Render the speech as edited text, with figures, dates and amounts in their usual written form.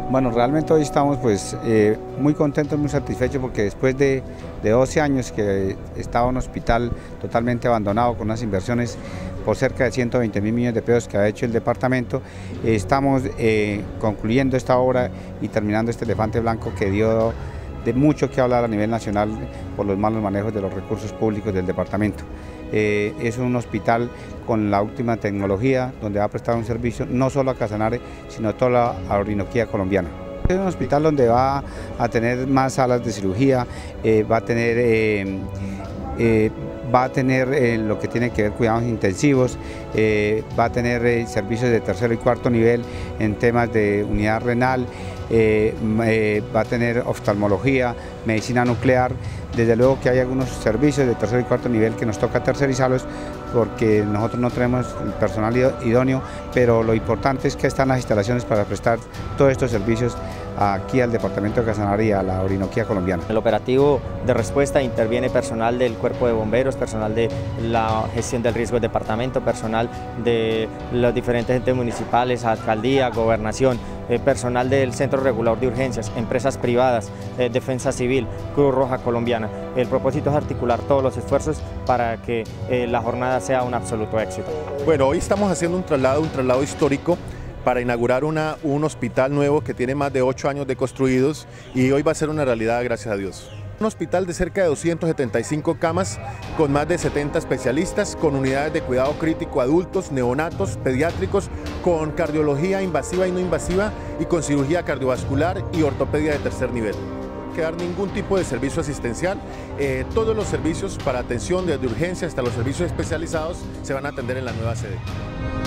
Bueno, realmente hoy estamos pues muy contentos, muy satisfechos porque después de 12 años que estaba un hospital totalmente abandonado con unas inversiones por cerca de 120.000 millones de pesos que ha hecho el departamento, estamos concluyendo esta obra y terminando este elefante blanco que dio de mucho que hablar a nivel nacional por los malos manejos de los recursos públicos del departamento. Es un hospital con la última tecnología donde va a prestar un servicio no solo a Casanare, sino a toda la Orinoquía colombiana. Es un hospital donde va a tener más salas de cirugía, va a tener lo que tiene que ver cuidados intensivos, va a tener servicios de tercero y cuarto nivel en temas de unidad renal, va a tener oftalmología, medicina nuclear. Desde luego que hay algunos servicios de tercer y cuarto nivel que nos toca tercerizarlos porque nosotros no tenemos el personal idóneo, pero lo importante es que están las instalaciones para prestar todos estos servicios aquí al departamento de Casanare y a la Orinoquía colombiana. En el operativo de respuesta interviene personal del cuerpo de bomberos, personal de la gestión del riesgo del departamento, personal de los diferentes entes municipales, alcaldía, gobernación, personal del Centro Regulador de Urgencias, empresas privadas, Defensa Civil, Cruz Roja Colombiana. El propósito es articular todos los esfuerzos para que la jornada sea un absoluto éxito. Bueno, hoy estamos haciendo un traslado histórico para inaugurar un hospital nuevo que tiene más de 8 años de construidos y hoy va a ser una realidad, gracias a Dios. Un hospital de cerca de 275 camas con más de 70 especialistas, con unidades de cuidado crítico adultos, neonatos, pediátricos, con cardiología invasiva y no invasiva y con cirugía cardiovascular y ortopedia de tercer nivel. No que dar ningún tipo de servicio asistencial, todos los servicios para atención desde urgencia hasta los servicios especializados se van a atender en la nueva sede.